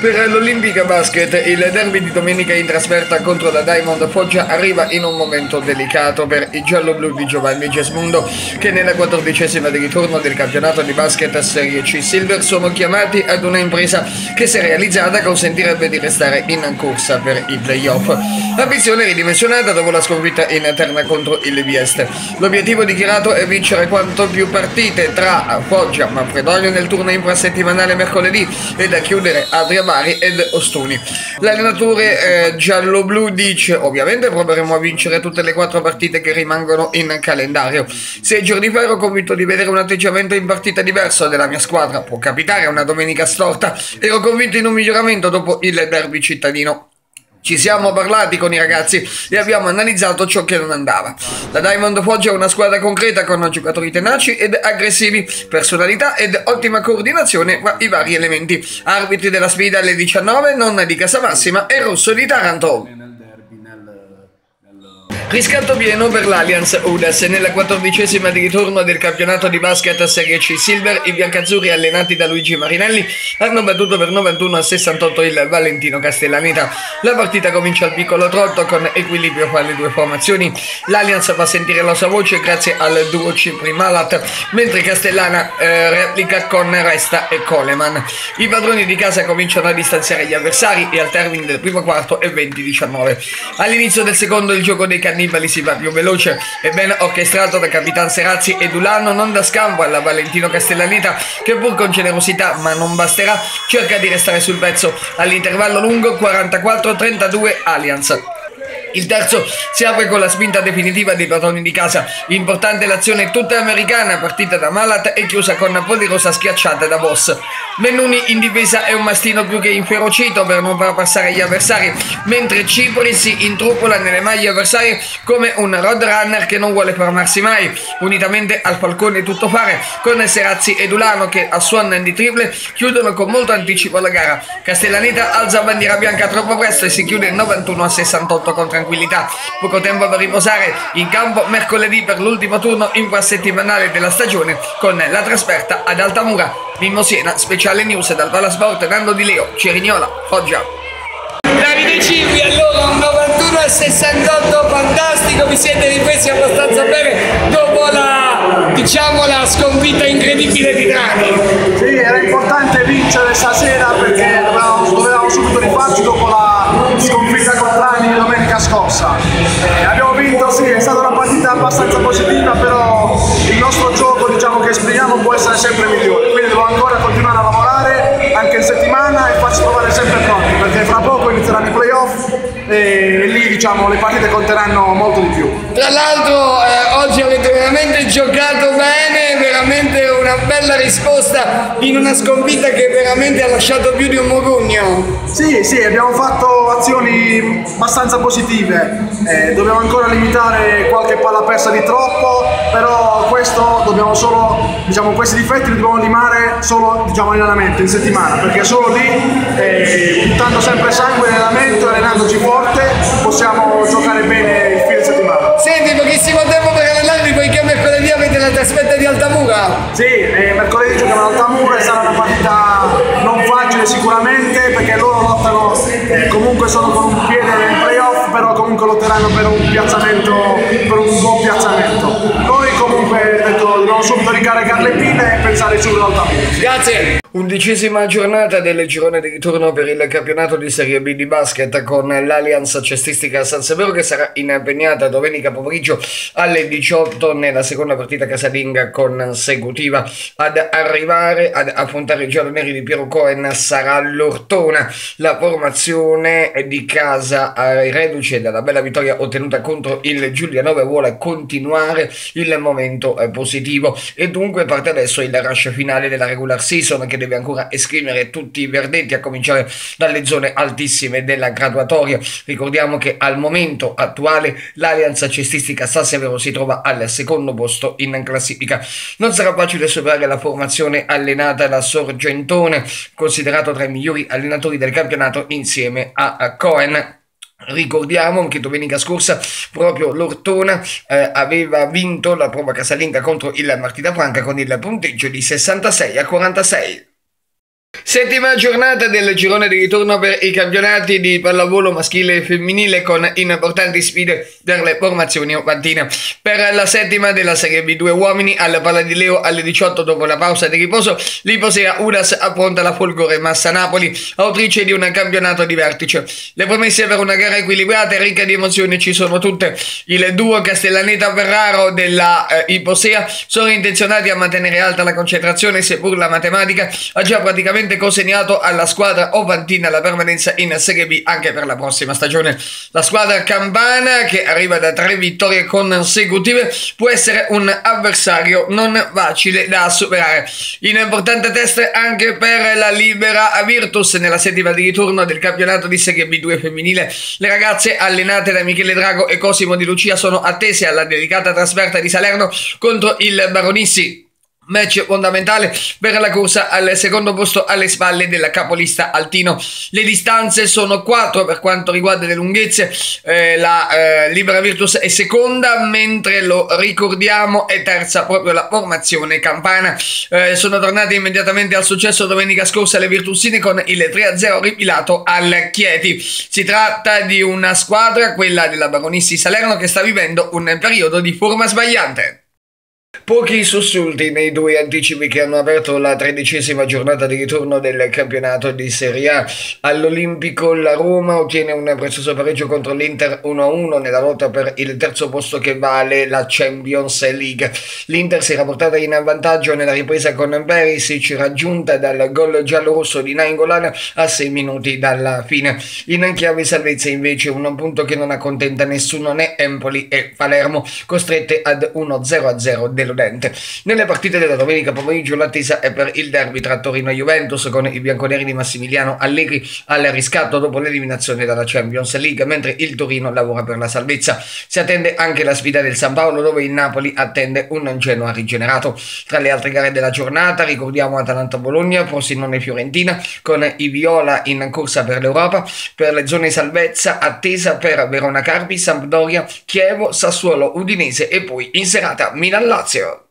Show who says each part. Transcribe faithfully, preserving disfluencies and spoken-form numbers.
Speaker 1: Per l'Olimpica Basket il derby di domenica in trasferta contro la Diamond Foggia arriva in un momento delicato per i gialloblu di Giovanni Gesmundo, che nella quattordicesima di ritorno del campionato di basket Serie C Silver sono chiamati ad una impresa che, se realizzata, consentirebbe di restare in corsa per i playoff. Ambizione ridimensionata dopo la sconfitta interna contro il Vieste. L'obiettivo dichiarato è vincere quanto più partite tra Foggia, Manfredonia nel turno infrasettimanale mercoledì e da chiudere Adria Bari ed Ostuni. L'allenatore eh, giallo-blu dice: ovviamente proveremo a vincere tutte le quattro partite che rimangono in calendario. Sei giorni fa ero convinto di vedere un atteggiamento in partita diverso della mia squadra, può capitare una domenica storta, ero convinto in un miglioramento dopo il derby cittadino. Ci siamo parlati con i ragazzi e abbiamo analizzato ciò che non andava. La Diamond Foggia è una squadra concreta con giocatori tenaci ed aggressivi, personalità ed ottima coordinazione tra i vari elementi. Arbitri della sfida alle diciannove, non di Casamassima e Rosso di Taranto. Riscatto pieno per l'Allianz Udes. Nella quattordicesima di ritorno del campionato di basket Serie C Silver, i biancazzurri allenati da Luigi Marinelli hanno battuto per novantuno a sessantotto il Valentino Castellaneta. La partita comincia al piccolo trotto con equilibrio fra le due formazioni. L'Allianz fa sentire la sua voce grazie al duo Cipri-Malat, mentre Castellana eh, replica con Resta e Coleman. I padroni di casa cominciano a distanziare gli avversari e al termine del primo quarto è venti diciannove. All'inizio del secondo il gioco dei cannibali si va più veloce e ben orchestrato da Capitan Serazzi ed Ulano non dà scampo alla Valentino Castellaneta, che pur con generosità, ma non basterà, cerca di restare sul pezzo. All'intervallo lungo quarantaquattro a trentadue Allianz. Il terzo si apre con la spinta definitiva dei padroni di casa. Importante l'azione tutta americana, partita da Malat e chiusa con Polirosa schiacciata da Boss. Mennuni in difesa è un mastino più che inferocito per non far passare gli avversari, mentre Cipri si intrupola nelle maglie avversarie come un roadrunner che non vuole fermarsi mai, unitamente al falcone tuttofare con Serazzi ed Ulano che a suon di triple chiudono con molto anticipo la gara. Castellaneta alza bandiera bianca troppo presto e si chiude novantuno a sessantotto con tranquillità. Poco tempo per riposare in campo mercoledì per l'ultimo turno infrasettimanale della stagione con la trasferta ad Altamura. Mimmo Siena, speciale news dal Palasport, Nando Di Leo, Cerignola, Foggia.
Speaker 2: Davide Cipri, allora un novantuno a sessantotto fantastico, vi siete ripresi abbastanza bene dopo la, diciamo, la sconfitta incredibile di Trani?
Speaker 3: Sì, era importante vincere stasera perché dovevamo, dovevamo subito rifarci dopo la sconfitta con Trani domenica scorsa. Eh, abbiamo vinto, sì, è stata una partita abbastanza positiva, però il nostro gioco, diciamo, che esprimiamo può essere sempre migliore, quindi devo ancora continuare a lavorare anche in settimana e farci trovare sempre pronti, perché fra poco inizieranno i playoff e lì, diciamo, le partite conteranno molto di più.
Speaker 2: Tra l'altro eh, oggi avete veramente giocato bene, veramente una bella risposta in una sconfitta che veramente ha lasciato più di un mugugno.
Speaker 3: Sì, sì, abbiamo fatto azioni abbastanza positive, eh, dobbiamo ancora limitare qualche palla persa di troppo, però questo dobbiamo solo, diciamo, questi difetti li dobbiamo limare solo, diciamo, in allenamento, in settimana, perché solo lì, eh, buttando sempre sangue in allenamento, allenandoci forte, possiamo giocare bene il fine settimana.
Speaker 2: Senti, pochissimo tempo per allenarvi, poiché mercoledì avete la trasferta di Altamura.
Speaker 3: Sì, eh, mercoledì giochiamo ad Altamura e sarà una partita non facile sicuramente, perché loro lottano, eh, comunque sono con un piede nei playoff, però comunque lotteranno per un piazzamento, per un buon piazzamento. Noi comunque, detto, dobbiamo subito ricaricare le pile e pensare subito ad Altamura.
Speaker 2: Grazie.
Speaker 1: Undicesima giornata del girone di ritorno per il campionato di Serie B di basket con l'Allianz Cestistica San Severo, che sarà impegnata domenica pomeriggio alle diciotto nella seconda partita casalinga consecutiva. Ad arrivare ad affrontare i gialloneri di Piero Cohen sarà l'Ortona. La formazione di casa, reduce dalla bella vittoria ottenuta contro il Giulianove, vuole continuare il momento positivo e dunque parte adesso il rush finale della regular season, che deve ancora esprimere tutti i verdetti a cominciare dalle zone altissime della graduatoria. Ricordiamo che al momento attuale l'Allianz Cestistica San Severo si trova al secondo posto in classifica. Non sarà facile superare la formazione allenata da Sorgentone, considerato tra i migliori allenatori del campionato insieme a Cohen. Ricordiamo che domenica scorsa proprio l'Ortona eh, aveva vinto la prova casalinga contro il Martina Franca con il punteggio di sessantasei a quarantasei. Settima giornata del girone di ritorno per i campionati di pallavolo maschile e femminile con importanti sfide per le formazioni ovantine. Per la settima della Serie B due uomini al Palla di Leo alle diciotto dopo la pausa di riposo, l'Iposea Udas affronta la Folgore Massa Napoli, autrice di un campionato di vertice. Le promesse per una gara equilibrata e ricca di emozioni ci sono tutte. Il duo Castellaneta-Ferraro della eh, Iposea sono intenzionati a mantenere alta la concentrazione, seppur la matematica ha già praticamente consegnato alla squadra ovantina la permanenza in Serie B anche per la prossima stagione. La squadra campana, che arriva da tre vittorie consecutive, può essere un avversario non facile da superare. In importante test anche per la Libera Virtus nella settima di ritorno del campionato di Serie B due femminile. Le ragazze allenate da Michele Drago e Cosimo Di Lucia sono attese alla delicata trasferta di Salerno contro il Baronissi. Match fondamentale per la corsa al secondo posto alle spalle del capolista Altino. Le distanze sono quattro per quanto riguarda le lunghezze. Eh, la eh, Libera Virtus è seconda, mentre lo ricordiamo è terza proprio la formazione campana. Eh, sono tornate immediatamente al successo domenica scorsa le virtusine con il tre a zero ripilato al Chieti. Si tratta di una squadra, quella della Baronissi Salerno, che sta vivendo un periodo di forma sbagliante. Pochi sussulti nei due anticipi che hanno aperto la tredicesima giornata di ritorno del campionato di Serie A. All'Olimpico la Roma ottiene un prezioso pareggio contro l'Inter uno a uno nella lotta per il terzo posto che vale la Champions League. L'Inter si era portata in vantaggio nella ripresa con Perisic, raggiunta dal gol giallorosso di Nainggolan a sei minuti dalla fine. In chiave salvezza invece un punto che non accontenta nessuno, né Empoli e Palermo, costrette ad uno zero a zero dello Nelle partite della domenica pomeriggio l'attesa è per il derby tra Torino e Juventus, con i bianconeri di Massimiliano Allegri al riscatto dopo l'eliminazione dalla Champions League, mentre il Torino lavora per la salvezza. Si attende anche la sfida del San Paolo, dove il Napoli attende un Genoa rigenerato. Tra le altre gare della giornata ricordiamo Atalanta-Bologna, Frosinone-Fiorentina, con i Viola in corsa per l'Europa. Per le zone salvezza attesa per Verona-Carpi, Sampdoria, Chievo, Sassuolo, Udinese e poi in serata Milan-Lazio.